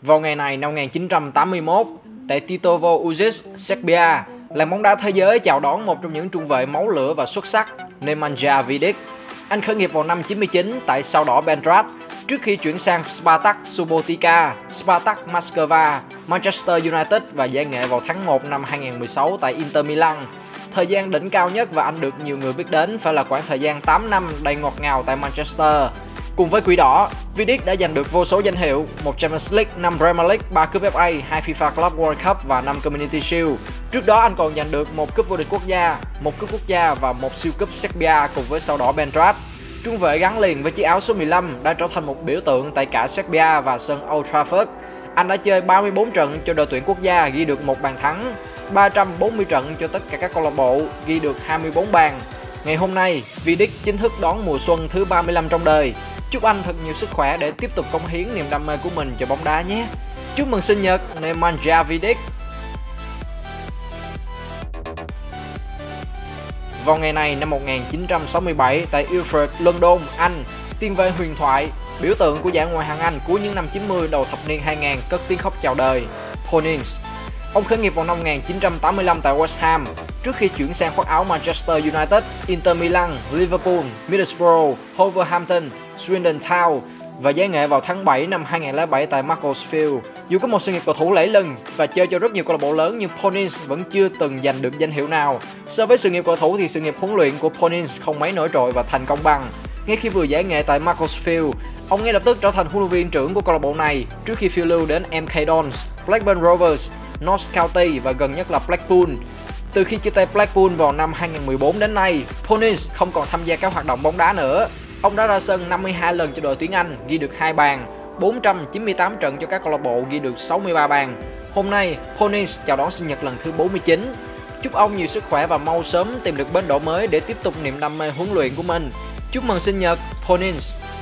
Vào ngày này năm 1981, tại Tetovo Užice, Serbia, làng bóng đá thế giới chào đón một trong những trung vệ máu lửa và xuất sắc, Nemanja Vidic. Anh khởi nghiệp vào năm 99 tại Sao đỏ Belgrade, trước khi chuyển sang Spartak Subotica, Spartak Moscow, Manchester United và giải nghệ vào tháng 1 năm 2016 tại Inter Milan. Thời gian đỉnh cao nhất và anh được nhiều người biết đến phải là khoảng thời gian 8 năm đầy ngọt ngào tại Manchester. Cùng với Quỷ Đỏ, Vidic đã giành được vô số danh hiệu, 1 Champions League, 5 Premier League, 3 cúp FA, 2 FIFA Club World Cup và 5 Community Shield. Trước đó anh còn giành được 1 cúp vô địch quốc gia, 1 cúp quốc gia và 1 siêu cúp Serbia cùng với Sao đỏ Belgrade. Trung vệ gắn liền với chiếc áo số 15 đã trở thành một biểu tượng tại cả Serbia và sân Old Trafford. Anh đã chơi 34 trận cho đội tuyển quốc gia, ghi được 1 bàn thắng, 340 trận cho tất cả các câu lạc bộ, ghi được 24 bàn. Ngày hôm nay, Vidic chính thức đón mùa xuân thứ 35 trong đời. Chúc anh thật nhiều sức khỏe để tiếp tục cống hiến niềm đam mê của mình cho bóng đá nhé. Chúc mừng sinh nhật Nemanja Vidic. Vào ngày này năm 1967 tại Ilford, London, Anh, tiền vệ huyền thoại, biểu tượng của giải Ngoại hạng Anh cuối những năm 90 đầu thập niên 2000 cất tiếng khóc chào đời, Paul Ince. Ông khởi nghiệp vào năm 1985 tại West Ham, trước khi chuyển sang khoác áo Manchester United, Inter Milan, Liverpool, Middlesbrough, Wolverhampton, Swindon Town và giải nghệ vào tháng 7 năm 2007 tại Macclesfield. Dù có một sự nghiệp cầu thủ lẫy lừng và chơi cho rất nhiều câu lạc bộ lớn, nhưng Paul Ince vẫn chưa từng giành được danh hiệu nào. So với sự nghiệp cầu thủ thì sự nghiệp huấn luyện của Paul Ince không mấy nổi trội và thành công bằng. Ngay khi vừa giải nghệ tại Macclesfield, ông ngay lập tức trở thành huấn luyện viên trưởng của câu lạc bộ này trước khi phiêu lưu đến MK Dons, Blackburn Rovers, Notts County và gần nhất là Blackpool. Từ khi chia tay Blackpool vào năm 2014 đến nay, Paul Ince không còn tham gia các hoạt động bóng đá nữa. Ông đã ra sân 52 lần cho đội tuyển Anh, ghi được 2 bàn, 498 trận cho các câu lạc bộ, ghi được 63 bàn. Hôm nay, Paul Ince chào đón sinh nhật lần thứ 49. Chúc ông nhiều sức khỏe và mau sớm tìm được bến đỗ mới để tiếp tục niềm đam mê huấn luyện của mình. Chúc mừng sinh nhật, Paul Ince.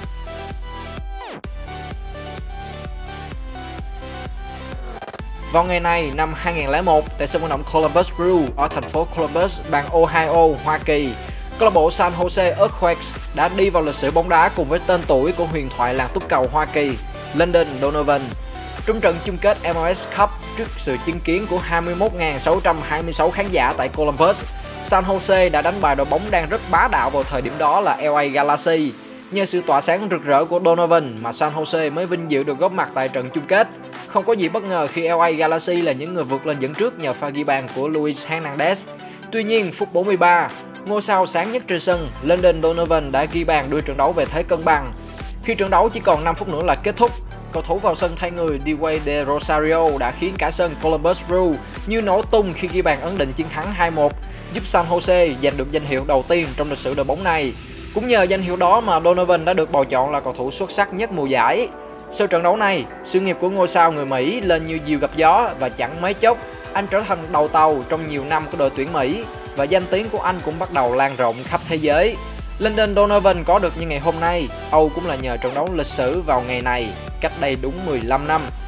Vào ngày này năm 2001 tại sân vận động Columbus Crew ở thành phố Columbus, bang Ohio, Hoa Kỳ, câu lạc bộ San Jose Earthquakes đã đi vào lịch sử bóng đá cùng với tên tuổi của huyền thoại làng túc cầu Hoa Kỳ, Landon Donovan. Trong trận chung kết MLS Cup trước sự chứng kiến của 21.626 khán giả tại Columbus, San Jose đã đánh bại đội bóng đang rất bá đạo vào thời điểm đó là LA Galaxy. Nhờ sự tỏa sáng rực rỡ của Donovan mà San Jose mới vinh dự được góp mặt tại trận chung kết. Không có gì bất ngờ khi LA Galaxy là những người vượt lên dẫn trước nhờ pha ghi bàn của Luis Hernandez. Tuy nhiên, phút 43, ngôi sao sáng nhất trên sân, Landon Donovan đã ghi bàn đưa trận đấu về thế cân bằng. Khi trận đấu chỉ còn 5 phút nữa là kết thúc, cầu thủ vào sân thay người Dwayne De Rosario đã khiến cả sân Columbus Crew như nổ tung khi ghi bàn ấn định chiến thắng 2-1, giúp San Jose giành được danh hiệu đầu tiên trong lịch sử đội bóng này. Cũng nhờ danh hiệu đó mà Donovan đã được bầu chọn là cầu thủ xuất sắc nhất mùa giải. Sau trận đấu này, sự nghiệp của ngôi sao người Mỹ lên như diều gặp gió và chẳng mấy chốc, anh trở thành đầu tàu trong nhiều năm của đội tuyển Mỹ và danh tiếng của anh cũng bắt đầu lan rộng khắp thế giới. Landon Donovan có được như ngày hôm nay, Âu cũng là nhờ trận đấu lịch sử vào ngày này, cách đây đúng 15 năm.